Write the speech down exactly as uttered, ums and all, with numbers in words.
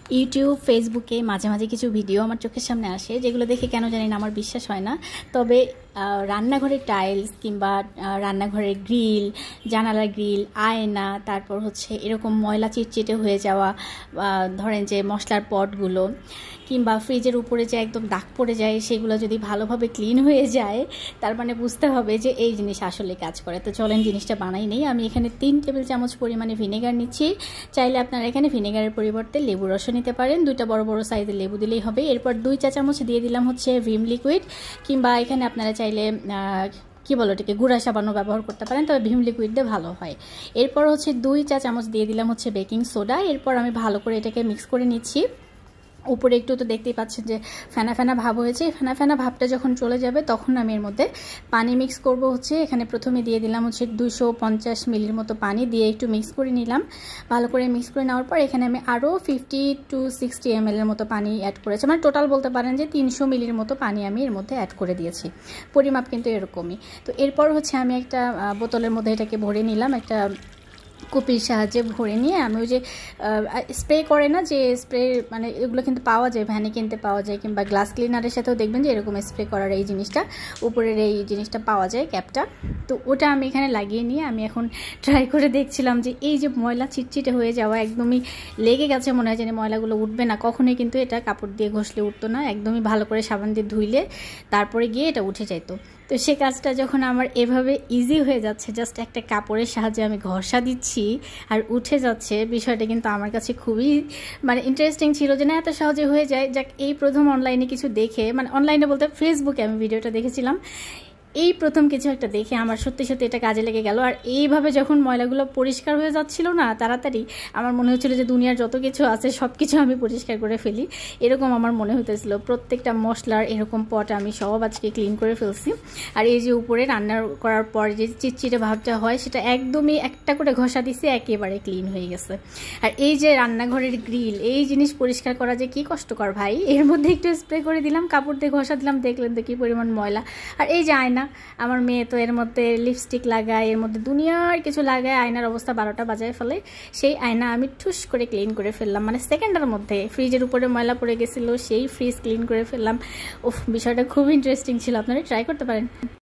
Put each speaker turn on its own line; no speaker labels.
YouTube ফেসবুকে মাঝে মাঝে কিছু ভিডিও আমার চোখের সামনে আসে যেগুলো দেখে কেন জানি না আমার বিশ্বাস হয় না। তবে রান্নাঘরের টাইলস কিংবা রান্নাঘরের গ্রিল, জানালার গ্রিল, আয়না, তারপর হচ্ছে এরকম ময়লা চিটচিটে হয়ে যাওয়া, ধরেন যে মশলার পটগুলো কিংবা ফ্রিজের উপরে যে একদম দাগ পড়ে যায়, সেগুলো যদি ভালোভাবে ক্লিন হয়ে যায় তার মানে বুঝতে হবে যে এই জিনিস আসলে কাজ করে। তো চলেন জিনিসটা বানাই নেই। আমি এখানে তিন টেবিল চামচ পরিমাণে ভিনেগার নিচ্ছি। চাইলে আপনারা এখানে ভিনেগারের পরিবর্তে লেবু রসও নিতে পারেন, দুইটা বড় বড় সাইজের লেবু দিলেই হবে। এরপর দুই চা চামচ দিয়ে দিলাম হচ্ছে ভিম লিকুইড, কিংবা এখানে আপনারা চাইলে কি বলো এটাকে গুঁড়া সাবানও ব্যবহার করতে পারেন, তবে ভিম লিকুইড দিয়ে ভালো হয়। এরপর হচ্ছে দুই চা চামচ দিয়ে দিলাম হচ্ছে বেকিং সোডা। এরপর আমি ভালো করে এটাকে মিক্স করে নিচ্ছি। উপরে একটু তো দেখতেই পাচ্ছেন যে ফেনা ফেনা ভাব হয়েছে। ফেনা ফেনা ভাবটা যখন চলে যাবে তখন আমি এর মধ্যে পানি মিক্স করব। হচ্ছে এখানে প্রথমে দিয়ে দিলাম হচ্ছে দুশো পঞ্চাশ মিলির মতো পানি দিয়ে একটু মিক্স করে নিলাম। ভালো করে মিক্স করে নেওয়ার পর এখানে আমি আরও fifty two sixty M L এর মতো পানি অ্যাড করেছি। মানে টোটাল বলতে পারেন যে তিনশো মিলির মতো পানি আমি এর মধ্যে অ্যাড করে দিয়েছি। পরিমাপ কিন্তু এরকমই। তো এরপর হচ্ছে আমি একটা বোতলের মধ্যে এটাকে ভরে নিলাম, একটা কুপির সাহায্যে ভরে নিয়ে আমি ওই যে স্প্রে করে না, যে স্প্রে মানে এগুলো কিন্তু পাওয়া যায়, ভ্যানে কিনতে পাওয়া যায়, কিংবা গ্লাস ক্লিনারের সাথেও দেখবেন যে এরকম স্প্রে করার এই জিনিসটা, উপরের এই জিনিসটা পাওয়া যায়, ক্যাপটা। তো ওটা আমি এখানে লাগিয়ে নিয়ে আমি এখন ট্রাই করে দেখছিলাম যে এই যে ময়লা চিটচিটে হয়ে যাওয়া, একদমই লেগে গেছে, মনে হয় যে ময়লাগুলো উঠবে না, কখনোই কিন্তু এটা কাপড় দিয়ে ঘষলে উঠতো না, একদমই ভালো করে সাবান দিয়ে ধুইলে তারপরে গিয়ে এটা উঠে যেত। তো সে কাজটা যখন আমার এভাবে ইজি হয়ে যাচ্ছে, জাস্ট একটা কাপড়ের সাহায্যে আমি ঘষা দিচ্ছি আর উঠে যাচ্ছে, বিষয়টা কিন্তু আমার কাছে খুবই মানে ইন্টারেস্টিং ছিল যে না এত সহজে হয়ে যায়। যাক, এই প্রথম অনলাইনে কিছু দেখে, মানে অনলাইনে বলতে ফেসবুকে আমি ভিডিওটা দেখেছিলাম, এই প্রথম কিছু একটা দেখে আমার সত্যি সত্যি এটা কাজে লেগে গেল। আর এইভাবে যখন ময়লাগুলো পরিষ্কার হয়ে যাচ্ছিল না তাড়াতাড়ি, আমার মনে হচ্ছিল যে দুনিয়ার যত কিছু আছে সব কিছু আমি পরিষ্কার করে ফেলি, এরকম আমার মনে হতেছিল। প্রত্যেকটা মশলার এরকম পট আমি সব আজকে ক্লিন করে ফেলছি। আর এই যে উপরে রান্না করার পর যে চিটচিটে ভাবটা হয়, সেটা একদমই একটা করে ঘষা দিছে, একেবারে ক্লিন হয়ে গেছে। আর এই যে রান্নাঘরের গ্রিল, এই জিনিস পরিষ্কার করা যে কি কষ্টকর ভাই। এর মধ্যে একটু স্প্রে করে দিলাম, কাপড় দিয়ে ঘষা দিলাম, দেখলেন তো কি পরিমাণ ময়লা। আর এই যে আয়না, আমার মেয়ে তো এর মধ্যে লিপস্টিক লাগায়, এর মধ্যে দুনিয়ার কিছু লাগায়, আয়নার অবস্থা বারোটা বাজায় ফেলে। সেই আয়না আমি ঠুস করে ক্লিন করে ফেললাম, মানে সেকেন্ডের মধ্যে। ফ্রিজের উপরে ময়লা পড়ে গেছিলো, সেই ফ্রিজ ক্লিন করে ফেললাম। উফ, বিষয়টা খুব ইন্টারেস্টিং ছিল, আপনারা ট্রাই করতে পারেন।